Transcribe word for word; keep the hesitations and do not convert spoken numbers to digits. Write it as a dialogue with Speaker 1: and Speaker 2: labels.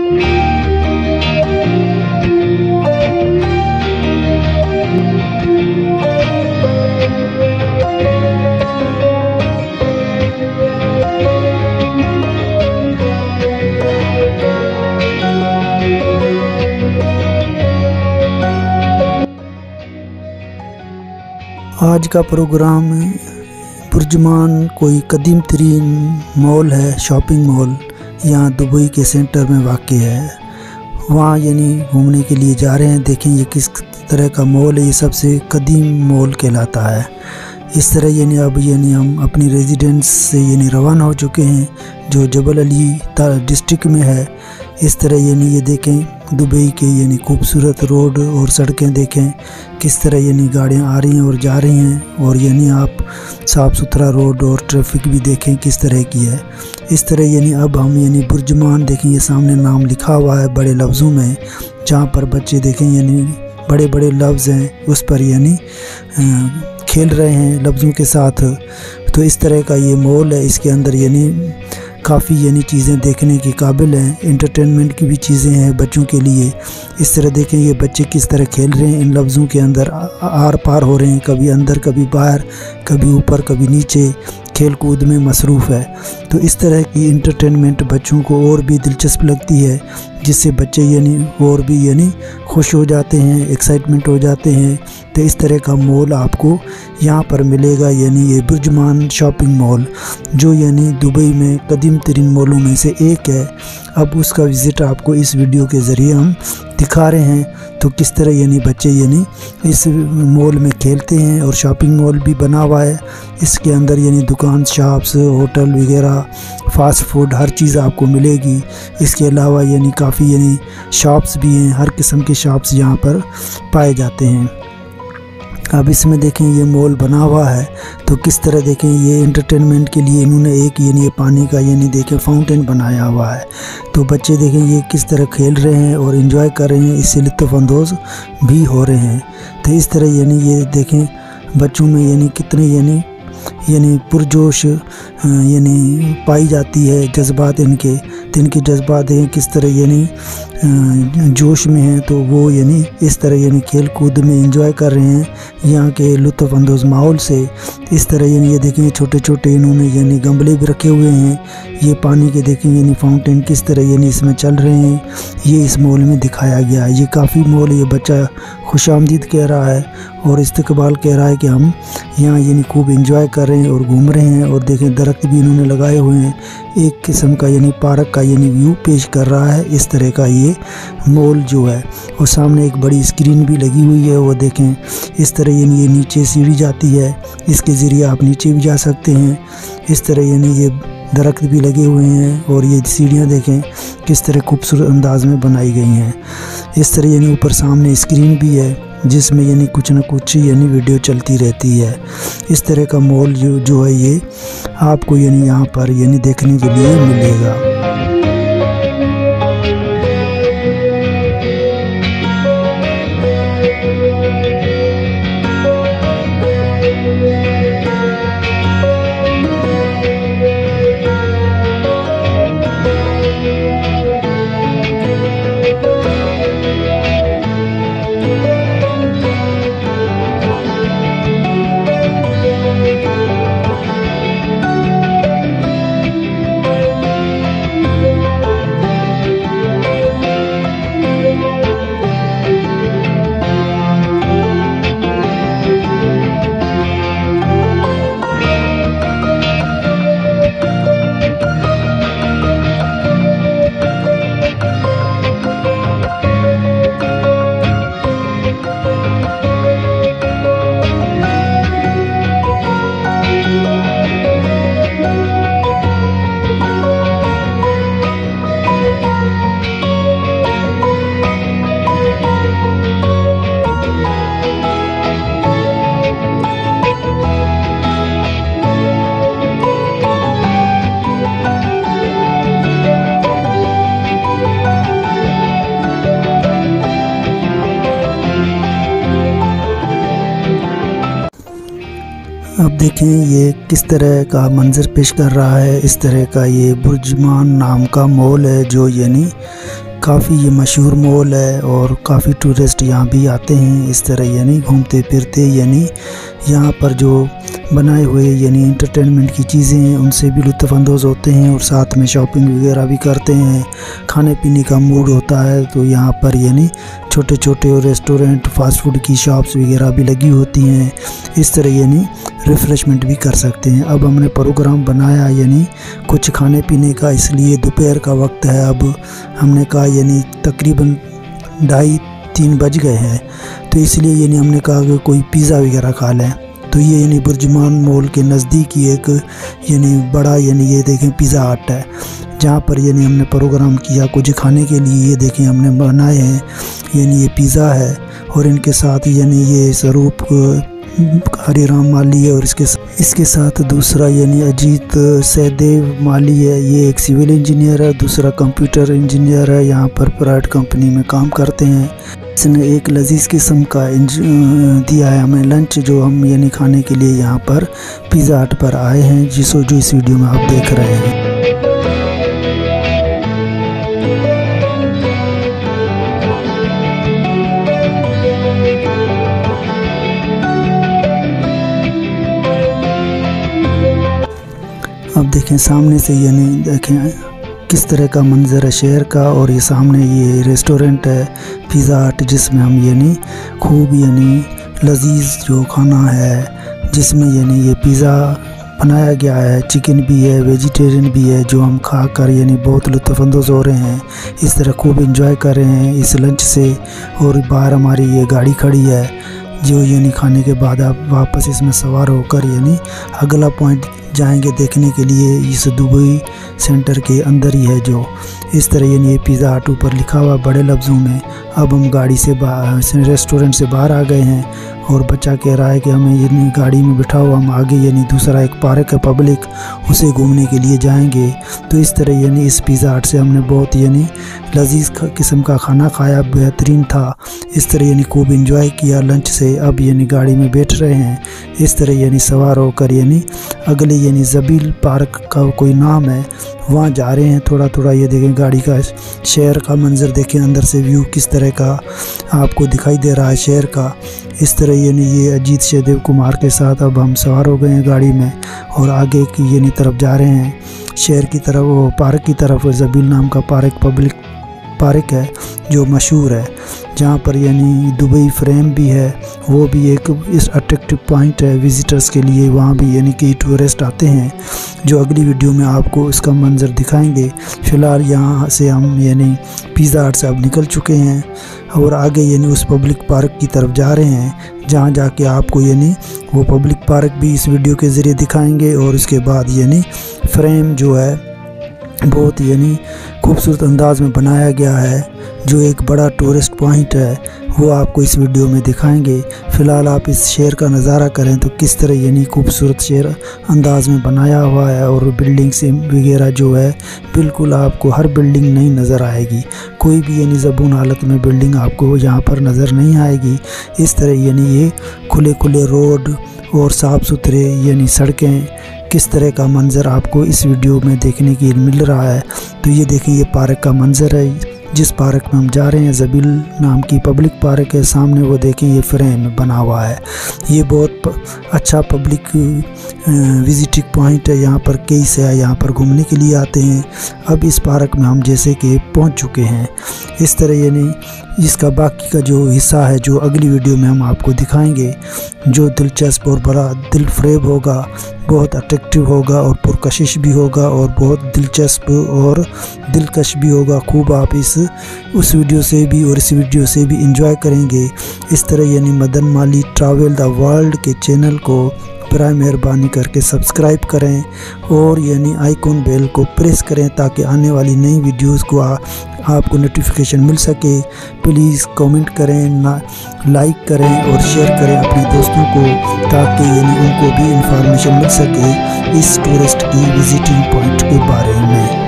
Speaker 1: आज का प्रोग्राम बुर्जुमान कोई कदीम तरीन मॉल है, शॉपिंग मॉल यहाँ दुबई के सेंटर में वाक़ है। वहाँ यानी घूमने के लिए जा रहे हैं। देखें ये किस तरह का मॉल है, ये सबसे कदीम मॉल कहलाता है। इस तरह यानी अब यानी हम अपनी रेजिडेंस से यानी रवाना हो चुके हैं जो जबल अली डिस्ट्रिक्ट में है। इस तरह यानी ये देखें दुबई के यानी खूबसूरत रोड और सड़कें देखें किस तरह यानी गाड़ियाँ आ रही हैं और जा रही हैं, और यानी आप साफ़ सुथरा रोड और ट्रैफिक भी देखें किस तरह की है। इस तरह यानी अब हम यानी बुर्जुमान देखें, ये सामने नाम लिखा हुआ है बड़े लफ्ज़ों में, जहाँ पर बच्चे देखें यानी बड़े बड़े लफ्ज़ हैं उस पर यानी खेल रहे हैं लफ्ज़ों के साथ। तो इस तरह का ये मॉल है, इसके अंदर यानी काफ़ी यानी चीज़ें देखने की काबिल हैं, एंटरटेनमेंट की भी चीज़ें हैं बच्चों के लिए। इस तरह देखें ये बच्चे किस तरह खेल रहे हैं, इन लफ्ज़ों के अंदर आर पार हो रहे हैं, कभी अंदर कभी बाहर, कभी ऊपर कभी नीचे, खेल कूद में मसरूफ़ है। तो इस तरह की एंटरटेनमेंट बच्चों को और भी दिलचस्प लगती है, जिससे बच्चे यानी और भी यानी खुश हो जाते हैं, एक्साइटमेंट हो जाते हैं। तो इस तरह का मॉल आपको यहाँ पर मिलेगा, यानी ये बुर्जुमान शॉपिंग मॉल जो यानी दुबई में कदीम तरीन मॉलों में से एक है। अब उसका विज़िट आपको इस वीडियो के ज़रिए हम दिखा रहे हैं। तो किस तरह यानी बच्चे यानी इस मॉल में खेलते हैं, और शॉपिंग मॉल भी बना हुआ है। इसके अंदर यानी दुकान, शॉप्स, होटल वगैरह, फास्ट फूड हर चीज़ आपको मिलेगी। इसके अलावा यानी काफ़ी यानी शॉप्स भी हैं, हर किस्म के शॉप्स यहाँ पर पाए जाते हैं। अब इसमें देखें ये मॉल बना हुआ है, तो किस तरह देखें ये एंटरटेनमेंट के लिए इन्होंने एक यानी ये पानी का यानी देखें फाउंटेन बनाया हुआ है। तो बच्चे देखें ये किस तरह खेल रहे हैं और एंजॉय कर रहे हैं, इससे लुत्फ़अंदोज़ भी हो रहे हैं। तो इस तरह यानी ये देखें बच्चों में यानी कितने यानी यानी पुरजोश यानी पाई जाती है जज्बात इनके। तो इनके जज्बात हैं किस तरह यानी जोश में हैं, तो वो यानी इस तरह यानी खेल कूद में एंजॉय कर रहे हैं यहाँ के लुत्फ़अंदोज़ माहौल से। इस तरह यानी ये देखें छोटे छोटे इन्होंने यानी गमले भी रखे हुए हैं, ये पानी के देखें यानी फाउंटेन किस तरह यानी इसमें चल रहे हैं, ये इस मॉल में दिखाया गया है। ये काफ़ी मॉल, ये बच्चा खुशामदीद कह रहा है और इस्तकबाल कह रहा है कि हम यहाँ यानी खूब एंजॉय कर रहे हैं और घूम रहे हैं। और देखें दरख्त भी इन्होंने लगाए हुए हैं, एक किस्म का यानी पार्क का यानी व्यू पेश कर रहा है इस तरह का ये मॉल जो है। और सामने एक बड़ी स्क्रीन भी लगी हुई है, वो देखें इस तरह यानी ये नीचे सीढ़ी जाती है, इसके ज़रिए आप नीचे भी जा सकते हैं। इस तरह यानी ये दरख्त भी लगे हुए हैं, और ये सीढ़ियाँ देखें किस तरह खूबसूरत अंदाज में बनाई गई हैं। इस तरह यानी ऊपर सामने स्क्रीन भी है जिसमें यानी कुछ ना कुछ यानी वीडियो चलती रहती है। इस तरह का मॉल जो जो है ये आपको यानी यहाँ पर यानी देखने के लिए मिलेगा। अब देखें ये किस तरह का मंजर पेश कर रहा है। इस तरह का ये बुर्जुमान नाम का मॉल है जो यानी काफ़ी ये मशहूर मॉल है और काफ़ी टूरिस्ट यहाँ भी आते हैं इस तरह यानी घूमते फिरते, यानी यहाँ पर जो बनाए हुए यानी इंटरटेनमेंट की चीज़ें हैं उनसे भी लुत्फ़अंदोज़ होते हैं और साथ में शॉपिंग वगैरह भी करते हैं। खाने पीने का मूड होता है तो यहाँ पर यानी छोटे छोटे रेस्टोरेंट, फास्ट फूड की शॉप्स वगैरह भी लगी होती हैं। इस तरह यानी रिफ़्रेशमेंट भी कर सकते हैं। अब हमने प्रोग्राम बनाया यानी कुछ खाने पीने का, इसलिए दोपहर का वक्त है। अब हमने कहा यानी तकरीबन ढाई तीन बज गए हैं, तो इसलिए यानी हमने कहा कि कोई पिज़्ज़ा वगैरह खा लें। तो ये यानी बुर्जुमान मॉल के नज़दीक ही एक यानी बड़ा यानी ये देखें पिज़्ज़ा हट है, जहाँ पर यानी हमने प्रोग्राम किया कुछ खाने के लिए। ये देखें हमने बनाए हैं यानी ये पिज़्ज़ा है और इनके साथ यानी ये स्वरूप हरिराम माली है और इसके इसके साथ दूसरा यानी अजीत सहदेव माली है। ये एक सिविल इंजीनियर है, दूसरा कंप्यूटर इंजीनियर है, यहाँ पर प्राइवेट कंपनी में काम करते हैं। इसने एक लजीज किस्म का दिया है हमें लंच, जो हम यानी खाने के लिए यहाँ पर पिज़्ज़ा हट पर आए हैं, जिसो जो इस वीडियो में आप देख रहे हैं। अब देखें सामने से यानी देखें किस तरह का मंजर है शहर का, और ये सामने ये रेस्टोरेंट है पिज़्ज़ा हट, जिसमें हम यानी खूब यानी लजीज जो खाना है, जिसमें यानी ये पिज़्ज़ा बनाया गया है, चिकन भी है, वेजिटेरियन भी है, जो हम खा कर यानी बहुत लुत्फ़अंदोज़ हो रहे हैं। इस तरह खूब इंजॉय कर रहे हैं इस लंच से। और बाहर हमारी ये गाड़ी खड़ी है जो यानी खाने के बाद आप वापस इसमें सवार होकर यानी अगला पॉइंट जाएंगे देखने के लिए। इस दुबई सेंटर के अंदर ही है जो इस तरह यानी ये पिज़्ज़ा हट ऊपर लिखा हुआ बड़े लफ्ज़ों में। अब हम गाड़ी से बाहर रेस्टोरेंट से बाहर आ गए हैं और बच्चा कह रहा है कि हमें यानी गाड़ी में बिठाओ, हम आगे यानी दूसरा एक पार्क है पब्लिक, उसे घूमने के लिए जाएंगे। तो इस तरह यानी इस पिज़्ज़ा हट से हमने बहुत यानी लजीज किस्म का खाना खाया, बेहतरीन था। इस तरह यानी खूब इंजॉय किया लंच से। अब यानी गाड़ी में बैठ रहे हैं इस तरह यानी सवार होकर यानी अगले यानी जबील पार्क का कोई नाम है, वहाँ जा रहे हैं। थोड़ा थोड़ा ये देखें गाड़ी का शहर का मंजर देखें, अंदर से व्यू किस तरह का आपको दिखाई दे रहा है शहर का। इस तरह यानी ये अजीत सहदेव कुमार के साथ अब हम सवार हो गए हैं गाड़ी में और आगे की यानी तरफ जा रहे हैं शहर की तरफ, वो पार्क की तरफ। जबील नाम का पार्क पब्लिक पार्क है जो मशहूर है, जहाँ पर यानी दुबई फ्रेम भी है, वो भी एक इस अट्रैक्टिव पॉइंट है विज़िटर्स के लिए। वहाँ भी यानी कई टूरिस्ट आते हैं, जो अगली वीडियो में आपको इसका मंजर दिखाएंगे। फ़िलहाल यहाँ से हम यानी पिज़्ज़ा हट से अब निकल चुके हैं और आगे यानी उस पब्लिक पार्क की तरफ जा रहे हैं, जहाँ जाके आपको यानी वो पब्लिक पार्क भी इस वीडियो के ज़रिए दिखाएंगे। और उसके बाद यानी फ्रेम जो है बहुत यानी खूबसूरत अंदाज में बनाया गया है, जो एक बड़ा टूरिस्ट पॉइंट है, वो आपको इस वीडियो में दिखाएंगे। फ़िलहाल आप इस शहर का नज़ारा करें तो किस तरह यानी खूबसूरत शहर अंदाज में बनाया हुआ है। और बिल्डिंग से वगैरह जो है बिल्कुल आपको हर बिल्डिंग नहीं नज़र आएगी, कोई भी यानी ज़बून हालत में बिल्डिंग आपको यहाँ पर नज़र नहीं आएगी। इस तरह यानी ये खुले खुले रोड और साफ़ सुथरे यानी सड़कें, किस तरह का मंज़र आपको इस वीडियो में देखने की मिल रहा है। तो ये देखें ये पार्क का मंज़र है जिस पार्क में हम जा रहे हैं, जबील नाम की पब्लिक पार्क है। सामने वो देखें ये फ्रेम बना हुआ है, ये बहुत अच्छा पब्लिक विजिटिंग पॉइंट है। यहाँ पर कई से यहाँ पर घूमने के लिए आते हैं। अब इस पार्क में हम जैसे कि पहुँच चुके हैं। इस तरह यानी इसका बाकी का जो हिस्सा है जो अगली वीडियो में हम आपको दिखाएंगे, जो दिलचस्प और बड़ा दिलफरेब होगा, बहुत अट्रैक्टिव होगा और पुरकशिश भी होगा और बहुत दिलचस्प और दिलकश भी होगा। खूब आप इस उस वीडियो से भी और इस वीडियो से भी एंजॉय करेंगे। इस तरह यानी Madan Mali travel the world के चैनल को बराए मेहरबानी करके सब्सक्राइब करें और यानी आइकॉन बेल को प्रेस करें ताकि आने वाली नई वीडियोस को आ, आपको नोटिफिकेशन मिल सके। प्लीज़ कमेंट करें, ना लाइक करें और शेयर करें अपने दोस्तों को, ताकि यानी उनको भी इंफॉर्मेशन मिल सके इस टूरिस्ट की विजिटिंग पॉइंट के बारे में।